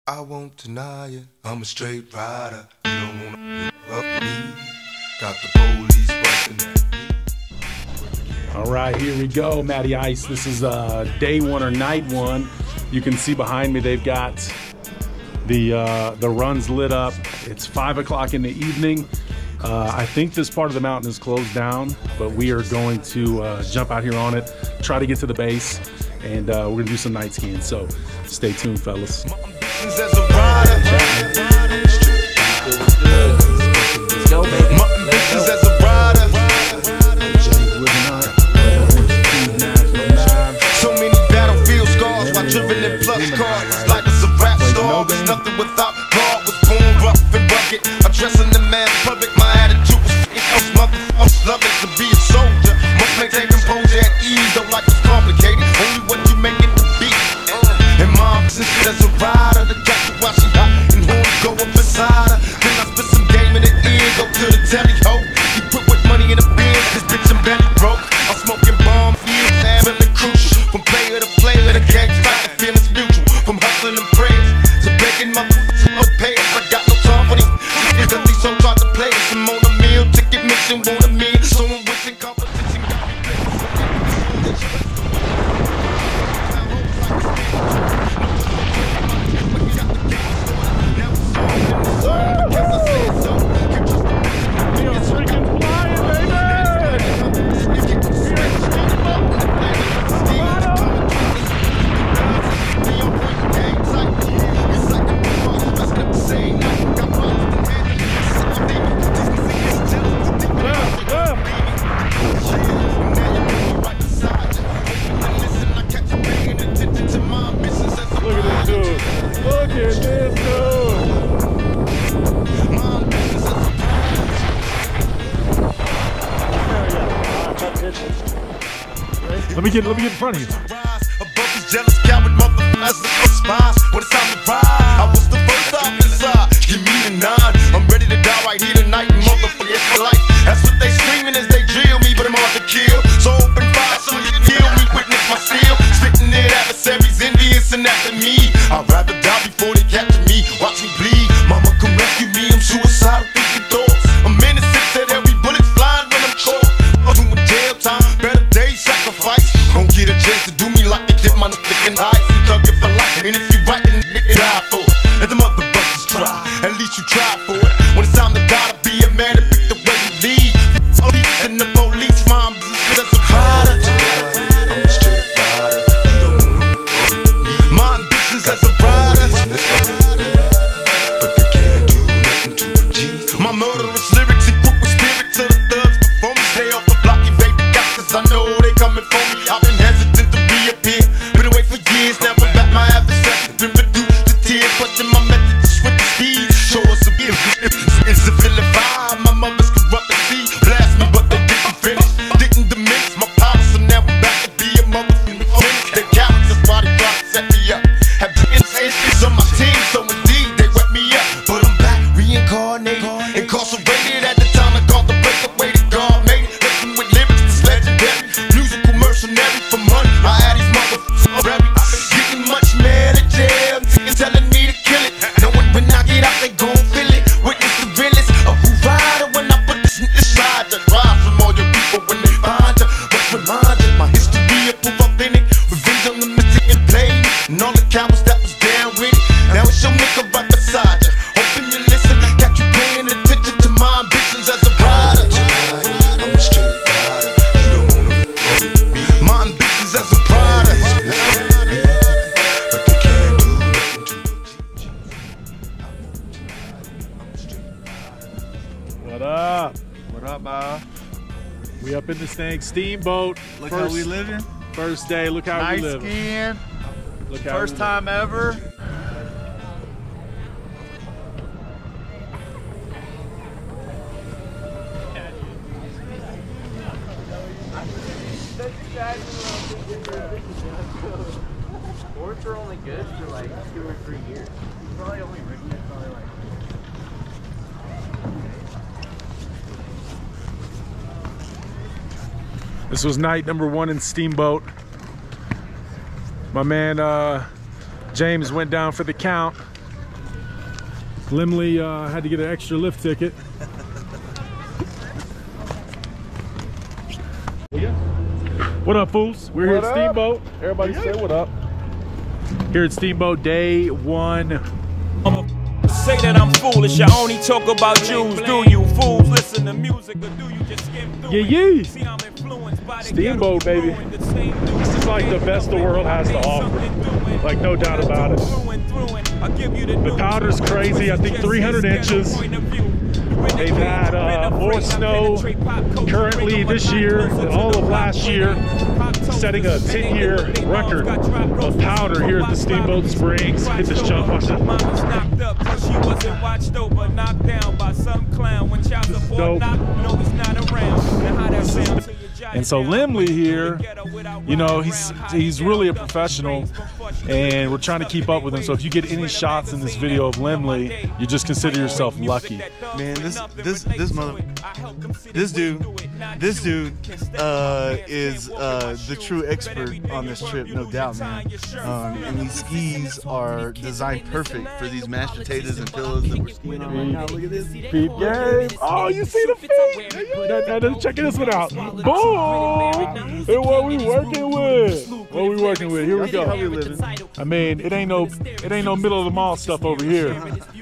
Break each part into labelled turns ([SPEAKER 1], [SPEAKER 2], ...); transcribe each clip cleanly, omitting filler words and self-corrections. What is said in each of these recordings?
[SPEAKER 1] I won't deny it, I'm a straight rider. You don't wanna up me. Got the police busting at me.
[SPEAKER 2] All right, here we go, Matty Ice. This is day one or night one. You can see behind me they've got the runs lit up. It's 5 o'clock in the evening. I think this part of the mountain is closed down, but we are going to jump out here on it, try to get to the base, and we're gonna do some night skiing. So stay tuned, fellas.
[SPEAKER 1] As a rider,
[SPEAKER 3] Let's go, baby.
[SPEAKER 1] as a rider. So many battlefield scars while driven in plus cars. It's like it's a rap star. There's nothing without God. Was born rough and rugged. Addressing the man public. My attitude was motherfuckers loving to be a soldier. Must maintain composure at ease. Though life is complicated. Only what you make it to be. And mom, since as a rider, the doctor while she hot and horny go up inside her. Then I spit some game in the ear, go to the telly ho. He put with money in the bin, this bitch I'm belly broke. I'm smoking bomb, yeah, feeling crucial. From player to player, the game's like the feeling's mutual. From hustling and prayers to begging motherfuckers no pay. I got no time for these. Because these so hard to play. I'm on a meal, ticket missing, want a meal. So I'm wishing competition got me playing.
[SPEAKER 2] Let me get in front of you.
[SPEAKER 1] Above these jealous coward motherfuckers spies. When it's time to ride, I was the first off inside. Give me the 9. I'm ready to die right here tonight, motherfucker. It's for life. That's what they screaming as they drill me, but I'm hard to kill. So open fire, so you kill me, witness my steel. Spitting it adversaries, envious and after me. I'd rather die before they capture me. Watch me bleed. Mama come rescue me. I'm suicidal, thinking thoughts. I'm innocent, said every bullet flying when I'm caught. I'm doing jail time, better days, sacrifice. Don't get a chance to do me like they did my nigga eyes. Thug it for life, and if you right, then nigga die for it. Let the motherfuckers try, at least you try for it. When it's time to die, to be a man to pick the way you lead. Police and the police, mom, that's a rider. I'm a straight rider. My ambitions as a rider, but they can't do nothing to a G. My murderous lyrics equip with spirit to the thugs before me. Stay off the block, you baby got, cause I know they coming for me. I've been hesitant to reappear, been away for years. Now I'm back, my adversary been reduced to tears. Questing my method to switch the speed. Show us a gift. It's a villain vibe. My mother's corrupt the sea. Blast me, but they didn't finish. Didn't diminish my power, so now I'm back to be a motherfucking finish. They cowards, that's why they try to set me up. Have been instances on my team, so indeed they wet me up. But I'm back, reincarnated, incarcerated at the time I called the breakaway to God made it. Listen with lyrics that's legendary. Musical mercenary for money. I had these motherfuckers already. Getting much mad at jail. Niggas telling me to kill it. Knowing when I get out, they gon' feel it. Witness the realest of who rider when I put this in the side. That rise from all your people when they find ya. But remind ya, my history of proof authentic. Revenge on the mystic and play. And all the cowards that was down with it. Now it's your nigga right beside ya. Hoping you listen. Got you paying attention to my ambitions as a rider. I'm a straight rider. You don't wanna me. My ambitions as a rider. But they can't do nothing to
[SPEAKER 2] What up?
[SPEAKER 3] What up, Bob?
[SPEAKER 2] We up in this thing, steamboat.
[SPEAKER 3] Look how we living.
[SPEAKER 2] First day, look how
[SPEAKER 3] Nice
[SPEAKER 2] we live.
[SPEAKER 3] skiing.
[SPEAKER 2] Look how
[SPEAKER 3] First
[SPEAKER 2] we
[SPEAKER 3] time ever. Sports are only good for like 2 or 3 years. Probably only Ricky. Probably like.
[SPEAKER 2] This was night number 1 in Steamboat. My man James went down for the count. Limley had to get an extra lift ticket. What up, fools? We're here at Steamboat. Everybody say what up. Here at Steamboat, day one.
[SPEAKER 4] Say that I'm foolish, I only talk about Jews. Do you fools listen to music or do you just skim through
[SPEAKER 2] Yeah.
[SPEAKER 4] See, I'm influenced by the
[SPEAKER 2] Steamboat, baby. This is like the best the world has to offer. Like, no doubt about it. The powder's crazy. I think 300 inches. They've had more snow currently this year than all of last year, setting a 10-year record of powder here at the Steamboat Springs. Hit this jump, watch that.
[SPEAKER 4] She wasn't watched over, knocked down by some clown when child support no, he's not around. Now how that sounds to your giant.
[SPEAKER 2] And so Limley here, you know, he's really a professional, and we're trying to keep up with him. So if you get any shots in this video of Limley, you just consider yourself lucky.
[SPEAKER 5] Man, this dude is the true expert on this trip, no doubt, man. And these skis are designed perfect for these mashed potatoes and pillows that we're skiing on right now. Look at this.
[SPEAKER 2] Peep game. Oh, you see the feet? Check this one out. Boom! And what we working with? What we working with? Here we go. I mean, it ain't no middle of the mall stuff over here.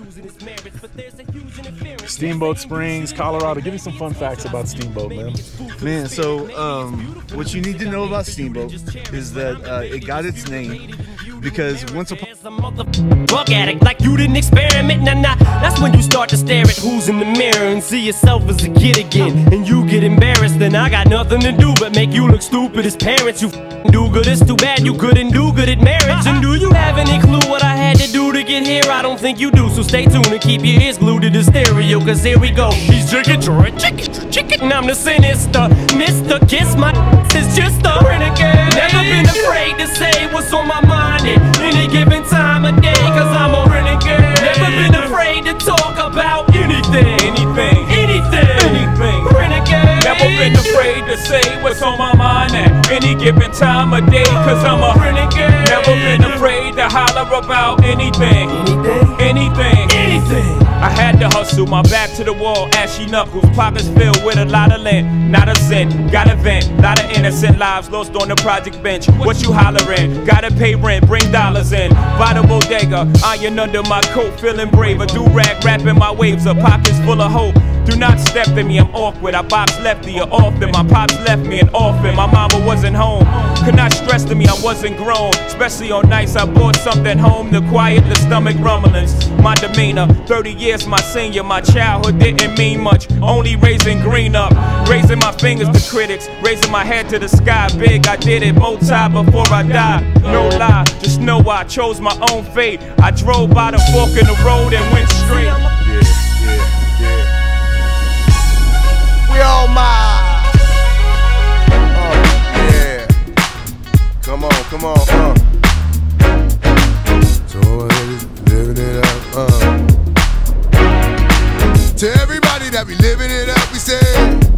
[SPEAKER 2] Steamboat Springs, Colorado. Give me some fun facts about Steamboat, man.
[SPEAKER 5] Man, so what you need to know about Steamboat is that it got its name because once upon
[SPEAKER 6] drug addict, like you didn't experiment, nah. That's when you start to stare at who's in the mirror and see yourself as a kid again, and you get embarrassed. Then I got nothing to do but make you look stupid as parents. You do good, it's too bad you couldn't do good at marriage. And do you have any clue what I had to do to get here? I don't think you do, so stay tuned and keep your ears glued to the stereo, cause here we go. He's chicken, and I'm the sinister Mr. Kiss my is just a renegade. Never been afraid to say what's on my mind at any given time of day, cause I'm a renegade. Never been afraid to talk about anything. Renegade.
[SPEAKER 4] Never been afraid to say what's on my mind at any given time of day, cause I'm a renegade. Never been afraid to holler about anything. I had to hustle, my back to the wall, ashy knuckles, pockets filled with a lot of lint, not a cent, got a vent, lot of innocent lives lost on the project bench. What you hollering? Gotta pay rent, bring dollars in, by the bodega, iron under my coat, feeling braver, do-rag, rapping my waves up, pockets full of hope. Do not step to me, I'm awkward, I box lefty or often, my pops left me an orphan, my mama wasn't home, could not stress to me I wasn't grown, especially on nights I bought something home to quiet the stomach rumblings, my demeanor, 30 years my senior, my childhood didn't mean much, only raising green up, raising my fingers to critics, raising my head to the sky, big I did it, multi before I died, no lie, just know I chose my own fate, I drove by the fork in the road and went straight.
[SPEAKER 1] We all mine. Oh, yeah. Come on. So living it up. To everybody that be living it up, we say.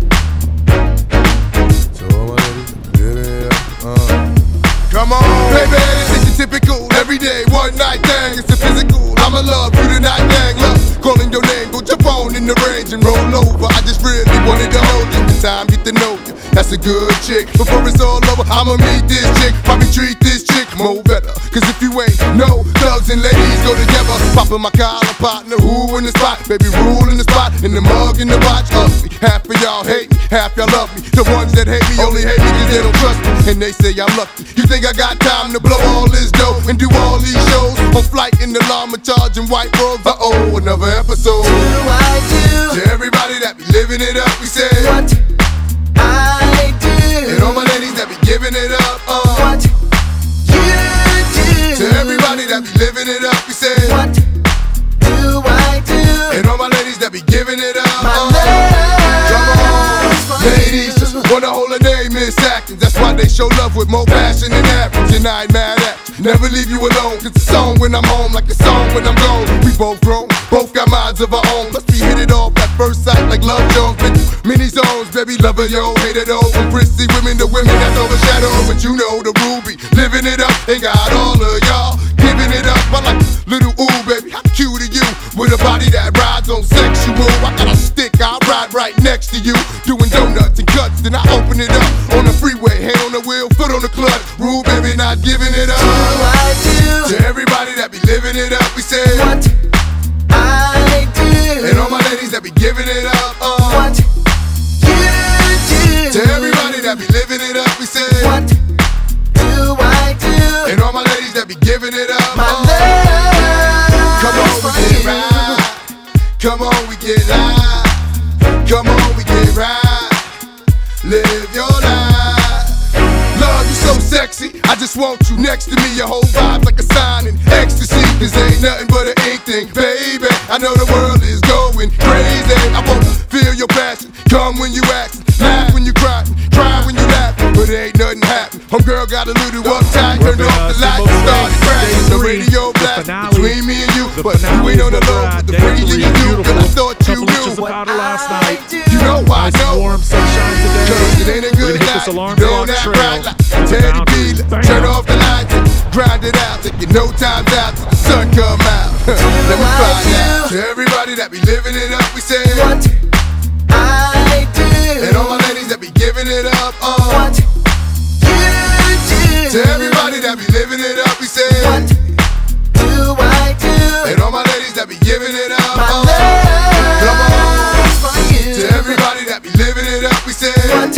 [SPEAKER 1] So living it up. Come on, baby, it's your typical everyday one night thing. It's a physical. I'ma love you tonight, dang. Love calling your name, go jump on in the range and roll over. I just really wanted to hold you. The time get to know you. That's a good chick. Before it's all over, I'ma meet this chick. Probably treat this chick more better. Cause if you ain't no thugs and ladies go together. Popping my collar, partner, who in the spot? Baby, rule in the spot, in the mug, in the watch. Ugly. Half of y'all hate me, half y'all love me. The ones that hate me only hate me cause they don't trust me. And they say I'm lucky. You think I got time to blow all this dough and do all these shows? On flight in the llama charging white robes. Uh-oh, another episode. To everybody that be living it up, we say what I do. And all my ladies that be giving it up, what you do. To everybody that be living it up, we say what do I do. And all my ladies that be giving it up, come on, ladies, just wanna hold a name, Miss Atkins. That's why they show love with more passion than average. And I ain't mad at you, never leave you alone. Cause it's a song when I'm home, like a song when I'm gone. We both grown, both got minds of our own. Let's be hit it off at first sight like Love Jones. Been through many zones, baby, lover, yo, hate it all. From prissy women to women that's overshadowed. But you know the Ruby, living it up, and got all of y'all giving it up. I like little ooh, baby, how cute are you? with a body that rides on sexual. I got a stick, I'll ride right next to you, doing donuts and cuts. Then I open it up on the freeway, hand on the wheel, foot on the clutch. Rule, baby, not giving it up.
[SPEAKER 7] I do.
[SPEAKER 1] To everybody that be living it up, we say
[SPEAKER 7] What I do.
[SPEAKER 1] And all my ladies that be giving it up.
[SPEAKER 7] What you do.
[SPEAKER 1] To everybody that be living it up, we say
[SPEAKER 7] What do I do.
[SPEAKER 1] And all my ladies that be giving it up.
[SPEAKER 7] My love.
[SPEAKER 1] Come on, we get right. Come on, we get live. Come on, we get right. Live your life. Love, you so sexy. I just want you next to me. Your whole vibe's like a sign in ecstasy. This ain't nothing but an ink thing, baby. I know the world is going crazy. I wanna feel your passion. Come when you act, laugh when you cry when you laugh. But ain't nothing happen. Homegirl got a little uptight, turned off the lights and started crashing. The radio blast between me and you, but you ain't on the low with the freezing you do. Cause I thought you knew
[SPEAKER 2] what last night.
[SPEAKER 1] You know I know.
[SPEAKER 2] Warm sunshine today.
[SPEAKER 1] Cause it ain't a good night. Don't act right like Teddy B. Turn off the lights and grind it out. Taking no time out till the sun come out. Let me find out. To everybody that be living it up, we say
[SPEAKER 7] What I do.
[SPEAKER 1] And all my ladies that be giving it up.
[SPEAKER 7] What you do.
[SPEAKER 1] To everybody that be living it up, we say
[SPEAKER 7] What do I do.
[SPEAKER 1] And all my ladies that be giving it up.
[SPEAKER 7] My love.
[SPEAKER 1] Come on.
[SPEAKER 7] For you.
[SPEAKER 1] To everybody that be living it up, we say
[SPEAKER 7] What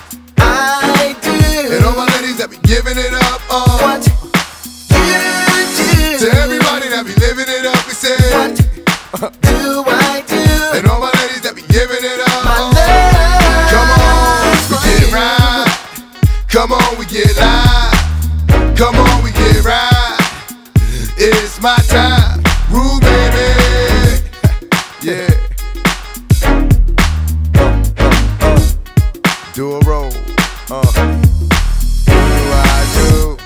[SPEAKER 7] I do.
[SPEAKER 1] And all my ladies that be giving it up.
[SPEAKER 7] What you do.
[SPEAKER 1] To everybody that be living it up, we say
[SPEAKER 7] What do I do.
[SPEAKER 1] And all my ladies that be giving it up.
[SPEAKER 7] My love.
[SPEAKER 1] Come on, we get right. Come on, we get live. Come on, we get right. It's my time, Rule, baby. Yeah. Do a roll. Do I do?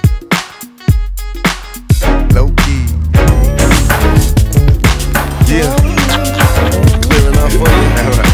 [SPEAKER 1] Low key. Yeah. Clear enough for you.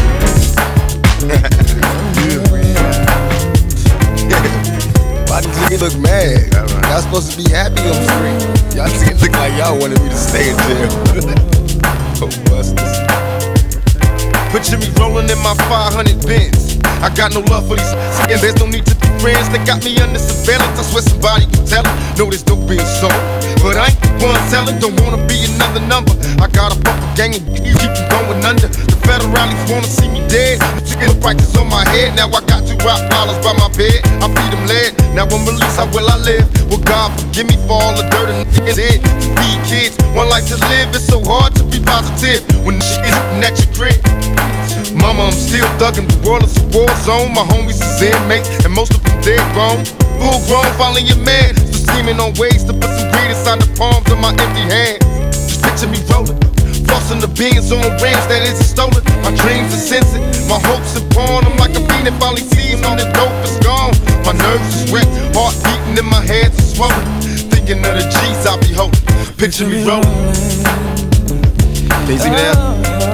[SPEAKER 8] Why these niggas look mad? Y'all supposed to be happy I'm free. Y'all niggas look like y'all wanted me to stay in jail. Oh, busters.
[SPEAKER 1] Picture me rolling in my 500 Benz. I got no love for these and there's no need to be friends. They got me under surveillance. I swear somebody can tell it. No, there's no being sold, but I ain't the one telling. Don't wanna be another number. I got a bumper gang and you keep going under. The federalists wanna see me dead. The prices on my head. Now I got 2 rock dollars by my bed. I feed them lead. Now I'm released. How will I live? Well, God forgive me for all the dirt and niggas did. To feed kids, one life to live. It's so hard to be positive when the shit isn't at your crib. Mama, I'm still thuggin', the world is a war zone. My homies is inmates, and most of them dead grown. Full grown, following your man. Still scheming on ways to put some greed inside the palms of my empty hands. Just picture me rollin', flossing the beans on rims that isn't stolen. My dreams are censored, my hopes are born. I'm like a fiend and finally seeing all the dope is gone. My nerves is wrecked, heart beating in my hands is swollen. Thinking of the G's I be holding. Picture me rollin'. Can you see me now?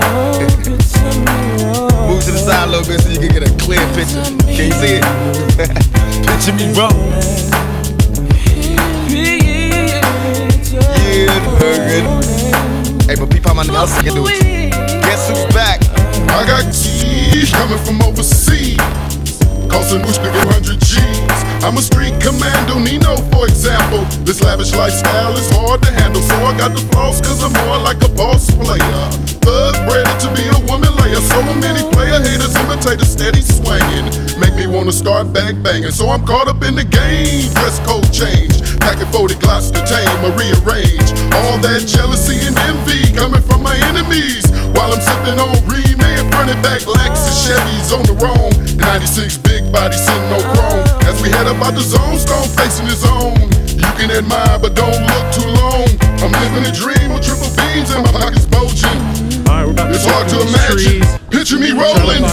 [SPEAKER 1] Move to the side a little bit so you can get a clear picture. Can you see it? Picture me rolling. Yeah, good. Hey, but people, how my nigga else can do it. Guess who's back?
[SPEAKER 9] I got keys coming from overseas, costing which nigga 100 G's. I'm a street commando, Nino, for example. This lavish lifestyle is hard to handle, so I got the flaws cause I'm more like a boss player. Thug bred to be a woman layer. So many player haters imitate a steady swinging. Make me wanna start bang banging. So I'm caught up in the game. Dress code change, packing 40 Glocks to tame or rearrange. All that jealousy and envy coming from my enemies. While I'm sipping on Remain, running back Lexus Chevys on the roam. 96 big body sitting no chrome. As we head up out the zone, Stone facing his own. You can admire, but don't look too long. I'm living a dream with triple beans and my pockets bulging. It's hard to imagine. Picture me rolling.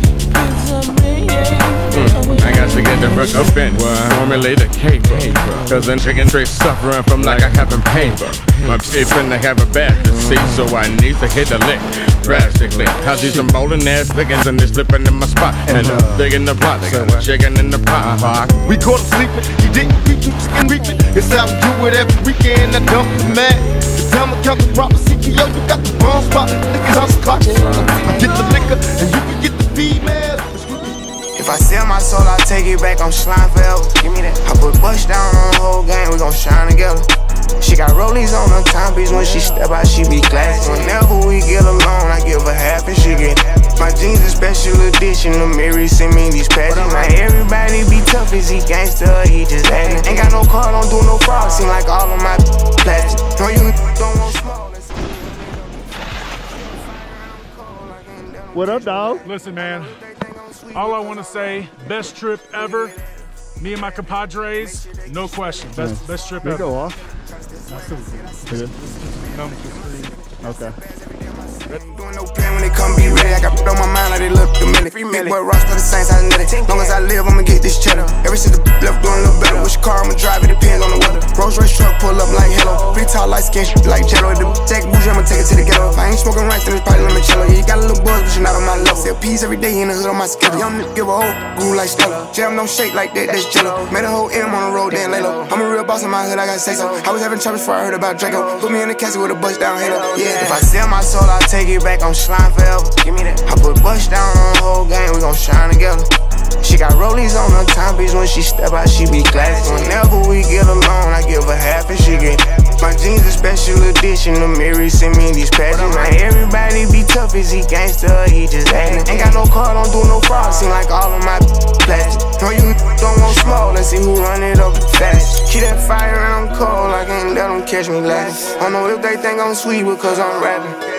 [SPEAKER 10] I got to get the work up and formulate a cake. Cause then chicken straight suffering from like I having pain. My chick finna have a bad disease, so I need to hit the lick drastically. I see some bowling ass pickings and they slipping in my spot. And big in the pot, they got a chicken in the pot.
[SPEAKER 1] We caught him sleeping, he didn't reach him, chicken reaping. It's how we do it every weekend, I dump the man. The time I count the proper CTO, you got the wrong spot. Niggas on clock, I get the liquor and you can get the females.
[SPEAKER 11] If I sell my soul, I'll take it back, I'm slime forever. Give me that. I put Bush down on the whole game, we gon' shine together. She got rollies on her timepiece, when she step out, she be classy. Whenever we get alone, I give her half and she get my jeans a special edition, the Mary send me these patches. Now everybody be tough, is he gangster, he just acting. Ain't got no car, don't do no fraud, seem like all of my plastic. No, you don't want small.
[SPEAKER 12] What up, dog?
[SPEAKER 2] Listen, man, all I want to say, best trip ever. Me and my compadres, no question. Best trip ever.
[SPEAKER 12] Go off. Okay.
[SPEAKER 11] Doing no plan when they come be ready. I got put on my mind like they look a minute. Big boy Ross to the Saints, I net it. Long as I live, I'ma get this cheddar. Ever since the left doing a little better. Which car I'ma drive, it depends on the weather. Rolls Royce truck pull up like hello. Pretty tall, light skin, like jello. The tech bougie, I'ma take it to the ghetto. If I ain't smoking right, then it's probably limoncello. Yeah, you got a little buzz, but you're not on my level. Sell peas every day in the hood on my schedule. Young nigga give a hoe, groove like Stella. Jam don't shake like that, that's jello. Made a whole M on the road, then lay low. I'm a real boss in my hood, I gotta say so. I was having troubles before I heard about Draco. Put me in the casket with a bust down halo. Yeah, if I sell my soul, I'll take it back, I'm slime forever. Give me that. I put Bush down on the whole game, we gon' shine together. She got rollies on her timepiece, when she step out, she be classy. Whenever we get alone, I give her half and she get my jeans a special edition, the Mary send me these patches. Now everybody be tough, is he gangster, he just acting. Ain't got no car, don't do no fraud, seem like all of my plastic. No, you don't want small, let's see who run it up fast. Keep that fire around cold, I can't let them catch me last. I don't know if they think I'm sweet because I'm rapping.